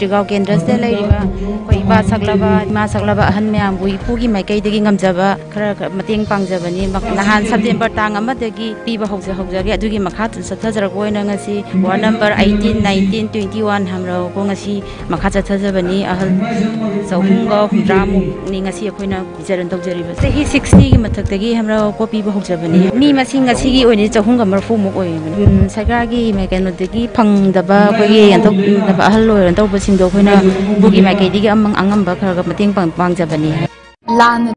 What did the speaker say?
ꯁꯤꯒꯥꯎ ꯀꯦꯟꯗ꯭ꯔꯁꯤꯗ ꯂꯩꯔꯤꯕ ꯑꯩꯈꯣꯏ ꯏꯃꯥ ꯁꯛꯂꯕ ꯑꯍꯟ ꯃꯌꯥꯝꯕꯨ ꯏꯄꯨꯒꯤ ꯃꯥꯏꯀꯩꯗꯒꯤ ꯉꯝꯖꯕ ꯈꯔ ꯃꯇꯦꯡ ꯄꯥꯡꯖꯕꯅꯤ ꯅꯍꯥꯟ ꯁꯦꯞꯇꯦꯝꯕꯔ ꯇꯥꯡ 1ꯗꯒꯤ ꯄꯤꯕ ꯍꯧꯖꯒꯦ ꯑꯗꯨꯒꯤ ꯃꯈꯥ ꯆꯠꯊꯖꯔꯛꯄ ꯑꯣꯏꯅ ꯉꯁꯤ ꯋꯥꯔꯗ ꯅꯝꯕꯔ 18, 19, 21 ꯍꯥꯏꯕ ꯉꯁꯤ ꯃꯈꯥ ꯆꯠꯊꯖꯕꯅꯤ ꯑꯍꯜ 350ꯃꯨꯛꯅꯤ ꯉꯁꯤ ꯑꯩꯈꯣꯏꯅ ꯕꯤꯇꯔꯟ ꯇꯧꯖꯔꯤꯕ ꯆꯍꯤ 60ꯒꯤ ꯃꯊꯛꯇꯒꯤ ꯍꯥꯏꯕ ꯄꯤꯕ ꯍꯧꯖꯕꯅꯤ ꯃꯤ ꯃꯁꯤꯡ ꯉꯁꯤꯒꯤ ꯑꯣꯏꯅꯗꯤ 330ꯃꯨꯛ ꯑꯣꯏꯕꯅꯤ ꯁꯔꯀꯥꯔꯒꯤ ꯀꯩꯅꯣꯗꯒꯤ ꯐꯪꯗꯕ ꯑꯩꯈꯣꯏꯒꯤ ꯌꯦꯟꯊꯣꯛꯇꯕ ꯑꯍꯜ ꯑꯣꯏꯔ ꯇꯧꯕꯁꯤꯡꯗꯣ ꯑꯩꯈꯣꯏꯅ ꯏꯄꯨꯒꯤ ꯃꯥꯏꯀꯩꯗꯒꯤ ꯑꯉꯝꯕ ꯈꯔ ꯃꯇꯦꯡ ꯄꯥꯡꯖꯕꯅꯤ꯫